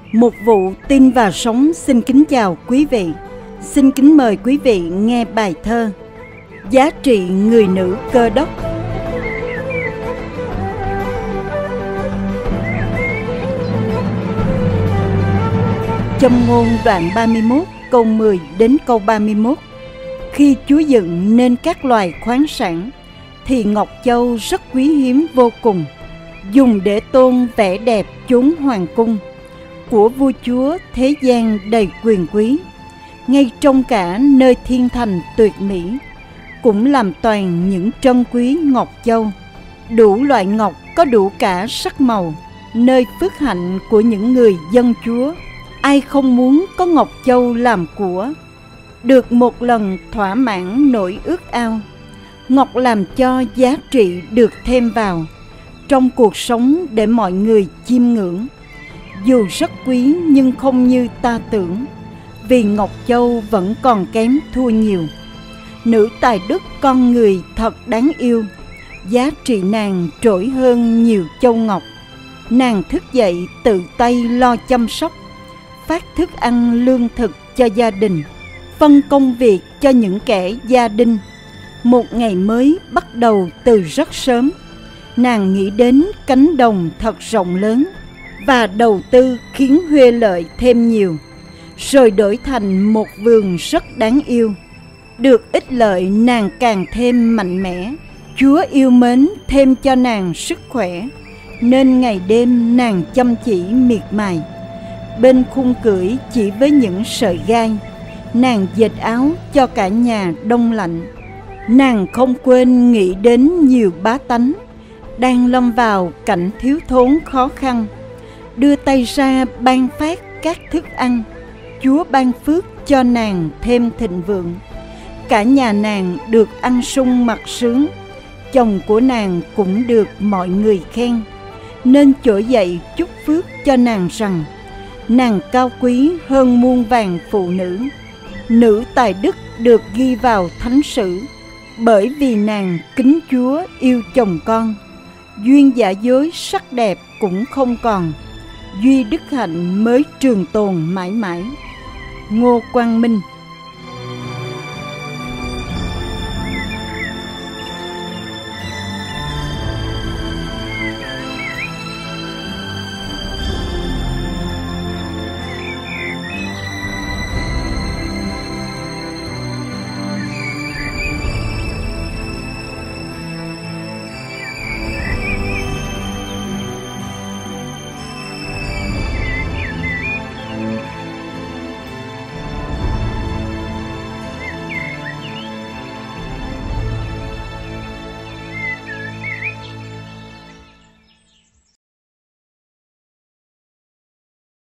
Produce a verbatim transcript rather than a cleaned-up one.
Một vụ tin và sống xin kính chào quý vị. Xin kính mời quý vị nghe bài thơ Giá trị người nữ Cơ Đốc. Châm ngôn đoạn ba mươi mốt câu mười đến câu ba mươi mốt. Khi Chúa dựng nên các loài khoáng sản thì ngọc châu rất quý hiếm vô cùng, dùng để tôn vẻ đẹp chốn hoàng cung của vua chúa thế gian đầy quyền quý. Ngay trong cả nơi thiên thành tuyệt mỹ cũng làm toàn những trân quý ngọc châu. Đủ loại ngọc có đủ cả sắc màu, nơi phước hạnh của những người dân Chúa. Ai không muốn có ngọc châu làm của, được một lần thỏa mãn nỗi ước ao. Ngọc làm cho giá trị được thêm vào trong cuộc sống để mọi người chiêm ngưỡng. Dù rất quý nhưng không như ta tưởng, vì ngọc châu vẫn còn kém thua nhiều. Nữ tài đức con người thật đáng yêu, giá trị nàng trội hơn nhiều châu ngọc. Nàng thức dậy tự tay lo chăm sóc, phát thức ăn lương thực cho gia đình, phân công việc cho những kẻ gia đình. Một ngày mới bắt đầu từ rất sớm, nàng nghĩ đến cánh đồng thật rộng lớn và đầu tư khiến huê lợi thêm nhiều, rồi đổi thành một vườn rất đáng yêu. Được ích lợi nàng càng thêm mạnh mẽ. Chúa yêu mến thêm cho nàng sức khỏe, nên ngày đêm nàng chăm chỉ miệt mài. Bên khung cưỡi chỉ với những sợi gai, nàng dệt áo cho cả nhà đông lạnh. Nàng không quên nghĩ đến nhiều bá tánh đang lâm vào cảnh thiếu thốn khó khăn, đưa tay ra ban phát các thức ăn. Chúa ban phước cho nàng thêm thịnh vượng. Cả nhà nàng được ăn sung mặc sướng. Chồng của nàng cũng được mọi người khen, nên trỗi dậy chúc phước cho nàng rằng nàng cao quý hơn muôn vàn phụ nữ. Nữ tài đức được ghi vào thánh sử, bởi vì nàng kính Chúa yêu chồng con. Duyên giả dối sắc đẹp cũng không còn, duy đức hạnh mới trường tồn mãi mãi. Ngô Quang Minh.